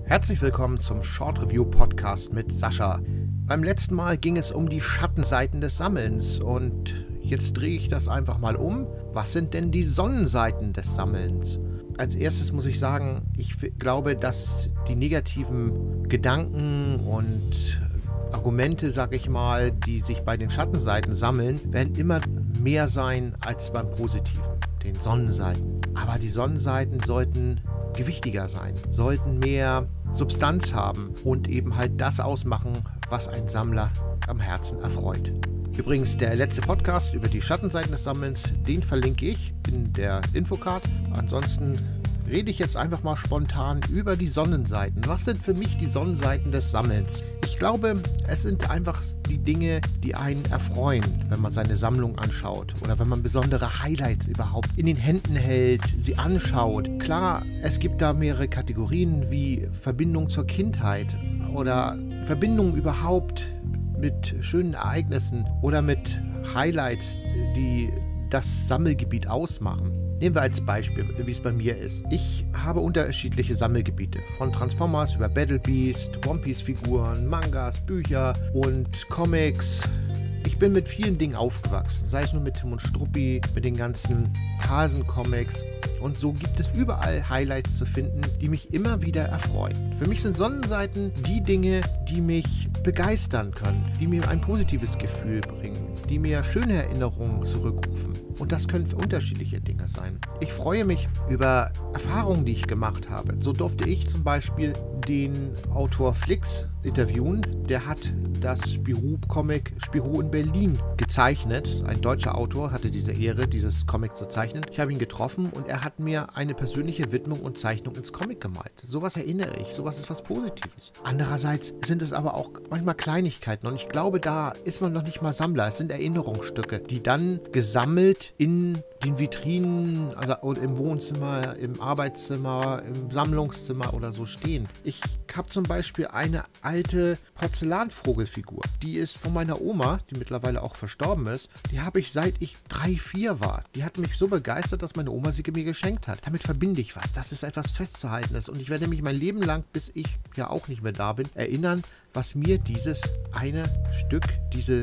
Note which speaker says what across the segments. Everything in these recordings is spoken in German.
Speaker 1: Herzlich willkommen zum Short Review Podcast mit Sascha. Beim letzten Mal ging es um die Schattenseiten des Sammelns und jetzt drehe ich das einfach mal um. Was sind denn die Sonnenseiten des Sammelns? Als erstes muss ich sagen, ich glaube, dass die negativen Gedanken und Argumente, sage ich mal, die sich bei den Schattenseiten sammeln, werden immer mehr sein als beim Positiven, den Sonnenseiten. Aber die Sonnenseiten sollten gewichtiger sein, sollten mehr Substanz haben und eben halt das ausmachen, was einen Sammler am Herzen erfreut. Übrigens, der letzte Podcast über die Schattenseiten des Sammelns, den verlinke ich in der Infocard. Ansonsten rede ich jetzt einfach mal spontan über die Sonnenseiten. Was sind für mich die Sonnenseiten des Sammelns? Ich glaube, es sind einfach die Dinge, die einen erfreuen, wenn man seine Sammlung anschaut oder wenn man besondere Highlights überhaupt in den Händen hält, sie anschaut. Klar, es gibt da mehrere Kategorien wie Verbindung zur Kindheit oder Verbindung überhaupt mit schönen Ereignissen oder mit Highlights, die das Sammelgebiet ausmachen. Nehmen wir als Beispiel, wie es bei mir ist. Ich habe unterschiedliche Sammelgebiete. Von Transformers über Battle Beast, One Piece Figuren, Mangas, Bücher und Comics. Ich bin mit vielen Dingen aufgewachsen. Sei es nur mit Tim und Struppi, mit den ganzen Hasen-Comics. Und so gibt es überall Highlights zu finden, die mich immer wieder erfreuen. Für mich sind Sonnenseiten die Dinge, die mich begeistern können, die mir ein positives Gefühl bringen, die mir schöne Erinnerungen zurückrufen. Und das können unterschiedliche Dinge sein. Ich freue mich über Erfahrungen, die ich gemacht habe. So durfte ich zum Beispiel den Autor Flix interviewen. Der hat das Spirou-Comic Spirou in Berlin gezeichnet. Ein deutscher Autor hatte diese Ehre, dieses Comic zu zeichnen. Ich habe ihn getroffen und er hat mir eine persönliche Widmung und Zeichnung ins Comic gemalt. Sowas erinnere ich, sowas ist was Positives. Andererseits sind es aber auch manchmal Kleinigkeiten und ich glaube, da ist man noch nicht mal Sammler. Es sind Erinnerungsstücke, die dann gesammelt in den Vitrinen, also im Wohnzimmer, im Arbeitszimmer, im Sammlungszimmer oder so stehen. Ich habe zum Beispiel eine alte Porzellanvogelfigur. Die ist von meiner Oma, die mittlerweile auch verstorben ist. Die habe ich seit ich 3, 4 war. Die hat mich so begeistert, dass meine Oma sie mir geschenkt hat. Damit verbinde ich was. Das ist etwas Festzuhaltenes. Und ich werde mich mein Leben lang, bis ich ja auch nicht mehr da bin, erinnern, was mir dieses eine Stück, dieser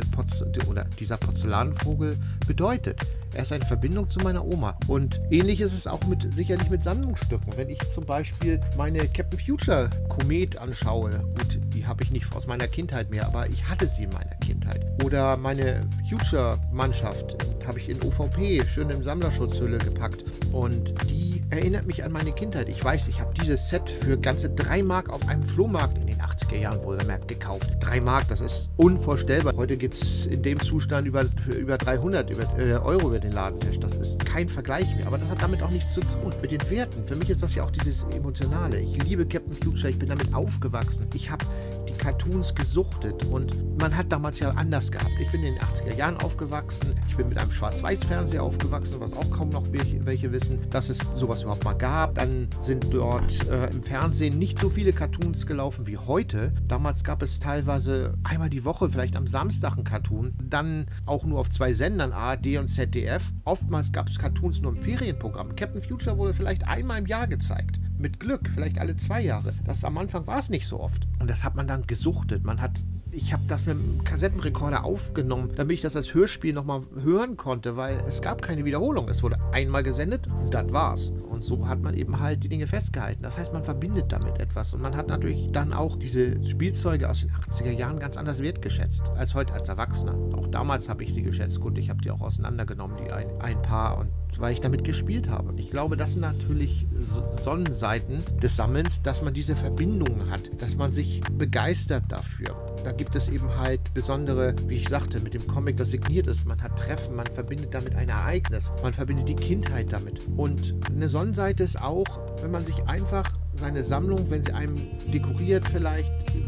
Speaker 1: Porzellanvogel bedeutet. Er ist eine Verbindung zu meiner Oma. Und ähnlich ist es auch sicherlich mit Sammlungsstücken. Wenn ich zum Beispiel meine Captain Future Komet anschaue, gut, die habe ich nicht aus meiner Kindheit mehr, aber ich hatte sie in meiner Kindheit. Oder meine Future-Mannschaft habe ich in OVP schön in Sammlerschutzhülle gepackt. Und die erinnert mich an meine Kindheit. Ich weiß, ich habe dieses Set für ganze 3 Mark auf einem Flohmarkt in den 80er Jahren wohlgemerkt gekauft. 3 Mark, das ist unvorstellbar. Heute geht es in dem Zustand über 300 Euro über den Ladentisch. Das ist kein Vergleich mehr. Aber das hat damit auch nichts zu tun. Mit den Werten. Für mich ist das ja auch dieses Emotionale. Ich liebe Captain Future. Ich bin damit aufgewachsen. Ich habe die Cartoons gesuchtet und man hat damals ja anders gehabt. Ich bin in den 80er Jahren aufgewachsen. Ich bin mit einem Schwarz-Weiß-Fernseher aufgewachsen, was auch kaum noch welche wissen, dass es sowas überhaupt mal gab. Dann sind dort im Fernsehen nicht so viele Cartoons gelaufen wie heute. Damals gab es teilweise einmal die Woche, vielleicht am Samstag ein Cartoon. Dann auch nur auf 2 Sendern, ARD und ZDF. Oftmals gab es Cartoons nur im Ferienprogramm. Captain Future wurde vielleicht einmal im Jahr gezeigt. Mit Glück, vielleicht alle 2 Jahre. Am Anfang war es nicht so oft. Und das hat man dann gesuchtet. Ich habe das mit dem Kassettenrekorder aufgenommen, damit ich das als Hörspiel nochmal hören konnte, weil es gab keine Wiederholung. Es wurde einmal gesendet und das war's. Und so hat man eben halt die Dinge festgehalten. Das heißt, man verbindet damit etwas. Und man hat natürlich dann auch diese Spielzeuge aus den 80er Jahren ganz anders wertgeschätzt als heute als Erwachsener. Auch damals habe ich sie geschätzt. Gut, ich habe die auch auseinandergenommen, die ein paar, und weil ich damit gespielt habe. Und ich glaube, das sind natürlich Sonnenseiten des Sammelns, dass man diese Verbindungen hat, dass man sich begeistert dafür. Da gibt es eben halt besondere, wie ich sagte, mit dem Comic, das signiert ist. Man hat Treffen, man verbindet damit ein Ereignis, man verbindet die Kindheit damit. Und eine Sonnenseite ist auch, wenn man sich einfach seine Sammlung, wenn sie einem dekoriert vielleicht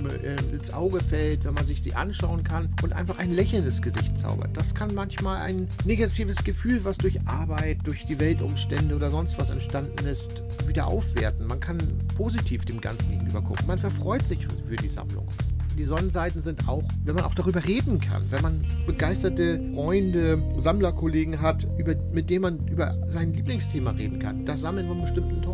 Speaker 1: ins Auge fällt, wenn man sich sie anschauen kann und einfach ein Lächeln ins Gesicht zaubert. Das kann manchmal ein negatives Gefühl, was durch Arbeit, durch die Weltumstände oder sonst was entstanden ist, wieder aufwerten. Man kann positiv dem Ganzen gegenüber gucken. Man verfreut sich für die Sammlung. Die Sonnenseiten sind auch, wenn man auch darüber reden kann, wenn man begeisterte Freunde, Sammlerkollegen hat, mit denen man über sein Lieblingsthema reden kann. Das Sammeln von bestimmten Toys,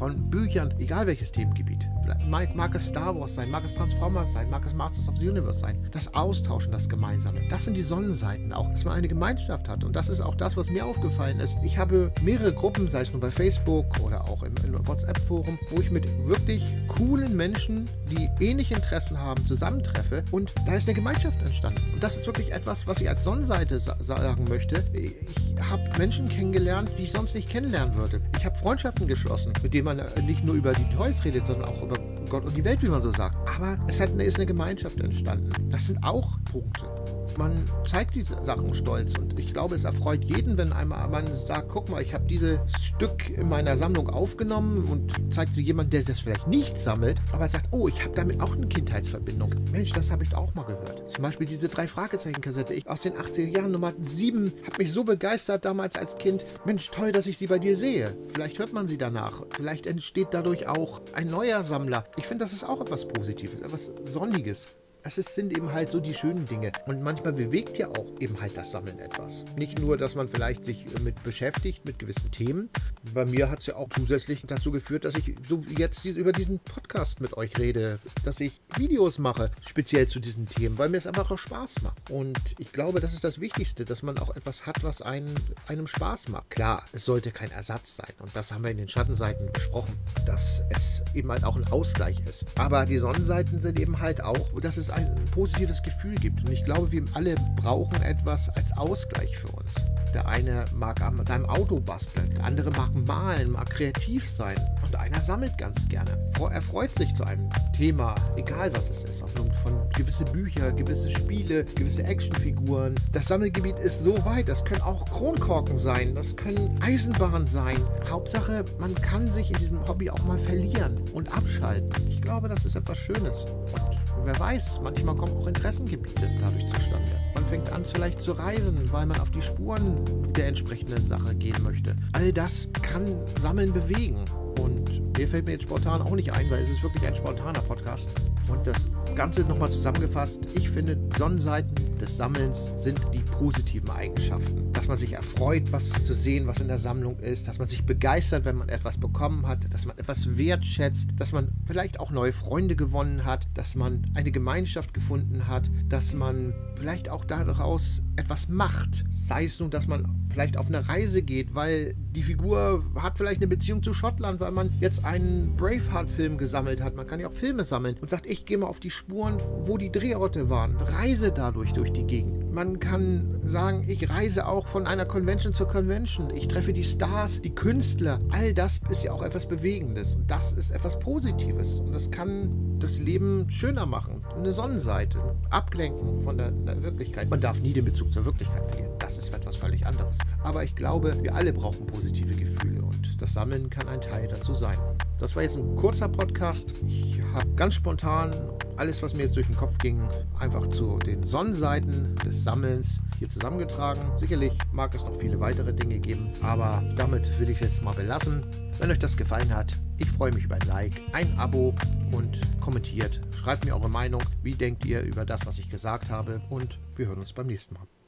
Speaker 1: von Büchern, egal welches Themengebiet. Mag es Star Wars sein, mag es Transformers sein, mag es Masters of the Universe sein. Das Austauschen, das Gemeinsame, das sind die Sonnenseiten auch, dass man eine Gemeinschaft hat. Und das ist auch das, was mir aufgefallen ist. Ich habe mehrere Gruppen, sei es nur bei Facebook oder auch im WhatsApp-Forum, wo ich mit wirklich coolen Menschen, die ähnliche Interessen haben, zusammentreffe und da ist eine Gemeinschaft entstanden. Und das ist wirklich etwas, was ich als Sonnenseite sagen möchte. Ich habe Menschen kennengelernt, die ich sonst nicht kennenlernen würde. Ich habe Freundschaften geschlossen, mit denen man nicht nur über die Toys redet, sondern auch über Gott und die Welt, wie man so sagt. Aber ist eine Gemeinschaft entstanden. Das sind auch Punkte. Man zeigt diese Sachen stolz und ich glaube, es erfreut jeden, wenn einmal man sagt, guck mal, ich habe dieses Stück in meiner Sammlung aufgenommen und zeigt sie jemand, der das vielleicht nicht sammelt, aber sagt, oh, ich habe damit auch eine Kindheitsverbindung. Mensch, das habe ich auch mal gehört. Zum Beispiel diese 3-Fragezeichen-Kassette aus den 80er Jahren, Nummer 7, hat mich so begeistert damals als Kind. Mensch, toll, dass ich sie bei dir sehe. Vielleicht hört man sie danach. Vielleicht entsteht dadurch auch ein neuer Sammler. Ich finde, das ist auch etwas Positives, etwas Sonniges. Sind eben halt so die schönen Dinge. Und manchmal bewegt ja auch eben halt das Sammeln etwas. Nicht nur, dass man vielleicht sich mit beschäftigt, mit gewissen Themen. Bei mir hat es ja auch zusätzlich dazu geführt, dass ich so jetzt über diesen Podcast mit euch rede, dass ich Videos mache, speziell zu diesen Themen, weil mir es einfach auch Spaß macht. Und ich glaube, das ist das Wichtigste, dass man auch etwas hat, was einem Spaß macht. Klar, es sollte kein Ersatz sein. Und das haben wir in den Schattenseiten besprochen, dass es eben halt auch ein Ausgleich ist. Aber die Sonnenseiten sind eben halt auch, dass es ein positives Gefühl gibt. Und ich glaube, wir alle brauchen etwas als Ausgleich für uns. Der eine mag an seinem Auto basteln, der andere mag malen, mag kreativ sein und einer sammelt ganz gerne. Er freut sich zu einem Thema, egal was es ist, von gewisse Bücher, gewisse Spiele, gewisse Actionfiguren. Das Sammelgebiet ist so weit, das können auch Kronkorken sein, das können Eisenbahnen sein. Hauptsache, man kann sich in diesem Hobby auch mal verlieren und abschalten. Ich glaube, das ist etwas Schönes. Und wer weiß, manchmal kommen auch Interessengebiete dadurch zustande. Man fängt an vielleicht zu reisen, weil man auf die Spuren der entsprechenden Sache gehen möchte. All das kann Sammeln bewegen. Und mir fällt mir jetzt spontan auch nicht ein, weil es ist wirklich ein spontaner Podcast. Und das Ganze nochmal zusammengefasst. Ich finde, Sonnenseiten des Sammelns sind die positiven Eigenschaften. Dass man sich erfreut, was zu sehen, was in der Sammlung ist. Dass man sich begeistert, wenn man etwas bekommen hat. Dass man etwas wertschätzt. Dass man vielleicht auch neue Freunde gewonnen hat. Dass man eine Gemeinschaft gefunden hat. Dass man vielleicht auch daraus etwas macht. Sei es nun, dass man vielleicht auf eine Reise geht, weil die Figur hat vielleicht eine Beziehung zu Schottland, weil man jetzt einen Braveheart-Film gesammelt hat. Man kann ja auch Filme sammeln und sagt, ich gehe mal auf die Spuren, wo die Drehorte waren, reise dadurch durch die Gegend. Man kann sagen, ich reise auch von einer Convention zur Convention. Ich treffe die Stars, die Künstler. All das ist ja auch etwas Bewegendes und das ist etwas Positives und das kann das Leben schöner machen. Eine Sonnenseite, ablenken von der Wirklichkeit. Man darf nie den Bezug zur Wirklichkeit verlieren. Das ist etwas völlig anderes. Aber ich glaube, wir alle brauchen positive Gefühle und das Sammeln kann ein Teil dazu sein. Das war jetzt ein kurzer Podcast. Ich habe ganz spontan alles, was mir jetzt durch den Kopf ging, einfach zu den Sonnenseiten des Sammelns hier zusammengetragen. Sicherlich mag es noch viele weitere Dinge geben, aber damit will ich es jetzt mal belassen. Wenn euch das gefallen hat, ich freue mich über ein Like, ein Abo und kommentiert. Schreibt mir eure Meinung. Wie denkt ihr über das, was ich gesagt habe? Und wir hören uns beim nächsten Mal.